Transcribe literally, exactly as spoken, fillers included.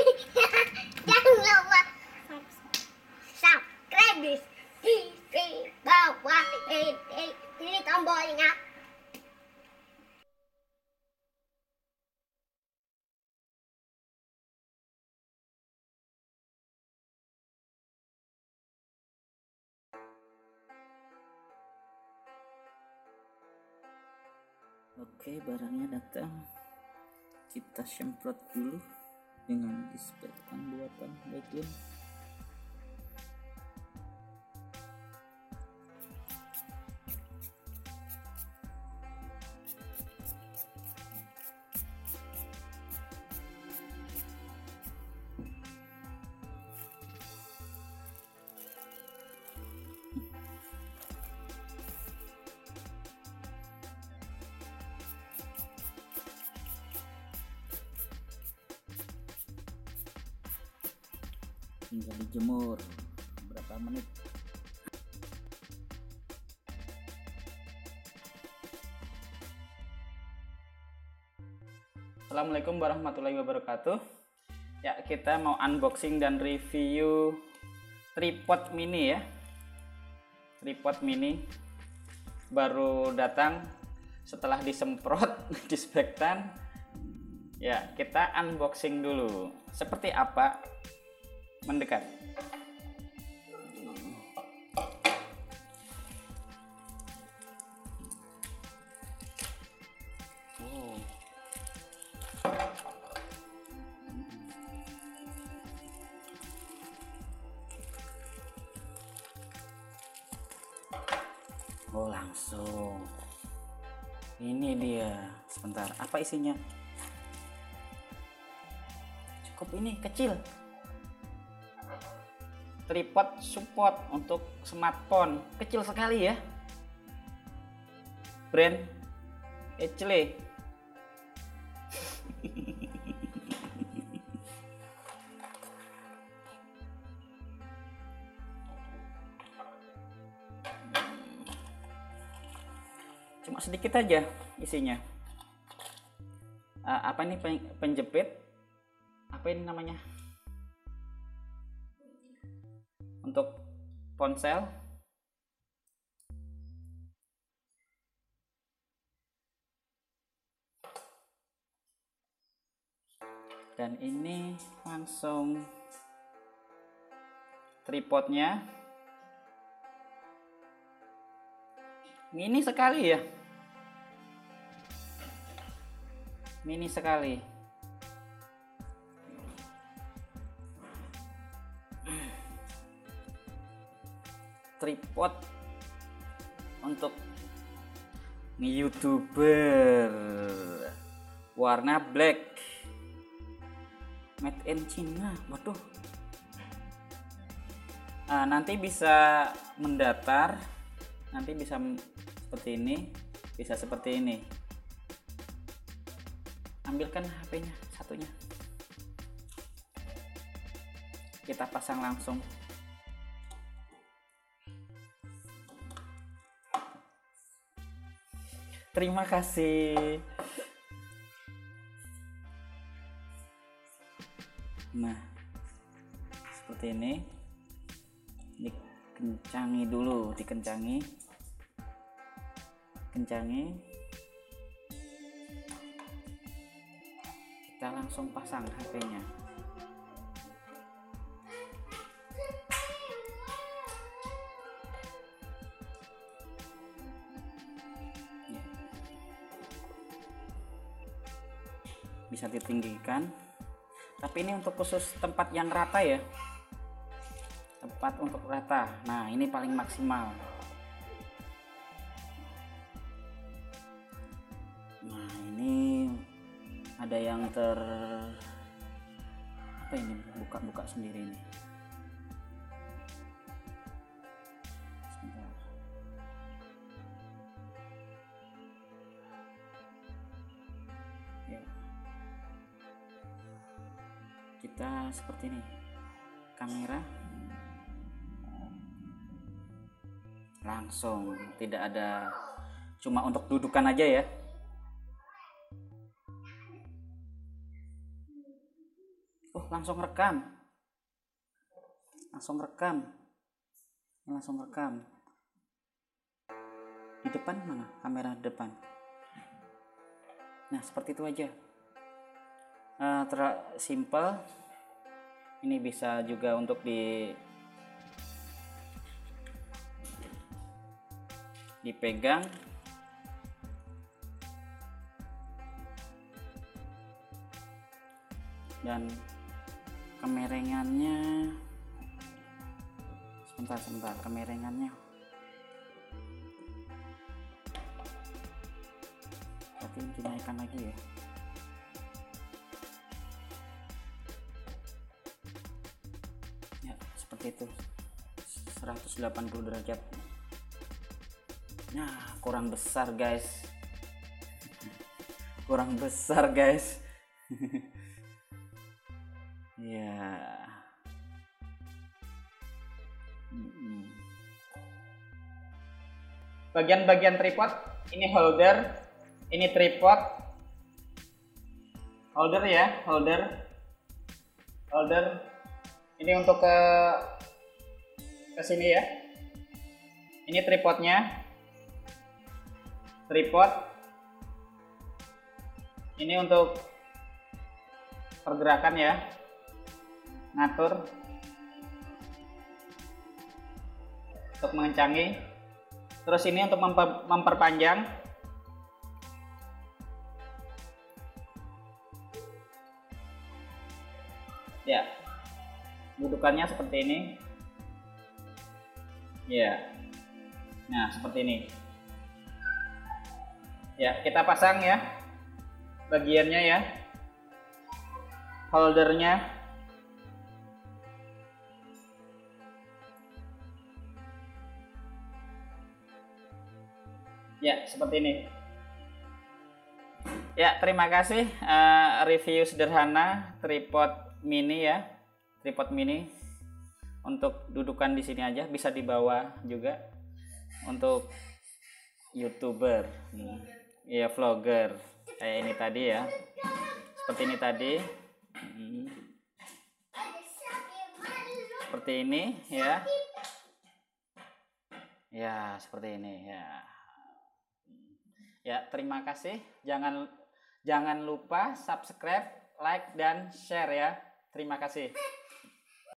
Jangan lupa subscribe di di bawah ini, ini tombolnya. Oke, barangnya datang. Kita semprot dulu dengan disinfektan buatan Baiklin. Tinggal dijemur berapa menit. Assalamualaikum warahmatullahi wabarakatuh. Ya, kita mau unboxing dan review tripod mini ya. Tripod mini baru datang setelah disemprot disinfektan. Ya, kita unboxing dulu. Seperti apa? Mendekat. Oh. Oh, langsung. Ini dia. Sebentar, apa isinya? Cukup ini kecil. Tripod support untuk smartphone, kecil sekali ya. Brand Echle. Cuma sedikit aja isinya. Uh, apa ini penjepit? Apa ini namanya? Untuk ponsel. Dan ini langsung tripodnya. Mini sekali ya. Mini sekali. Tripod untuk nge-youtuber, warna black, made in China. Waduh. Nah, nanti bisa mendatar, nanti bisa seperti ini, bisa seperti ini. Ambilkan H P-nya satunya, kita pasang langsung. Terima kasih. Nah, seperti ini. Dikencangi dulu, dikencangi. Kencangi. Kita langsung pasang H P-nya. Bisa ditinggikan, tapi ini untuk khusus tempat yang rata ya, tempat untuk rata. Nah, ini paling maksimal. Nah, ini ada yang ter apa ini, buka-buka sendiri ini. Sebentar. Ya. Kita seperti ini, kamera langsung, tidak ada, cuma untuk dudukan aja ya. Oh, langsung rekam. Langsung rekam. Langsung rekam. Di depan mana? Kamera depan. Nah, seperti itu aja. Uh, ter simple. Ini bisa juga untuk di dipegang. Dan kemerengannya sebentar sebentar kemerengannya berarti dinaikkan lagi ya. Ya seperti itu, seratus delapan puluh derajat. Nah, kurang besar guys, kurang besar guys. Ya. Bagian-bagian tripod, ini holder, ini tripod, holder ya, holder, holder. Ini untuk ke ke sini ya. Ini tripodnya, tripod. Ini untuk pergerakan ya, ngatur untuk mengencangi. Terus ini untuk memper, memperpanjang. Ya, dudukannya seperti ini. Ya, nah seperti ini. Ya, kita pasang ya bagiannya ya, holdernya. Ya, seperti ini. Ya, terima kasih uh, review sederhana tripod mini ya. Tripod mini untuk dudukan di sini aja, bisa dibawa juga untuk YouTuber. Hmm. Ya, vlogger. Kayak ini tadi ya. Seperti ini tadi. Hmm. Seperti ini ya. Ya, seperti ini ya. Ya, terima kasih. Jangan jangan lupa subscribe, like dan share ya. Terima kasih.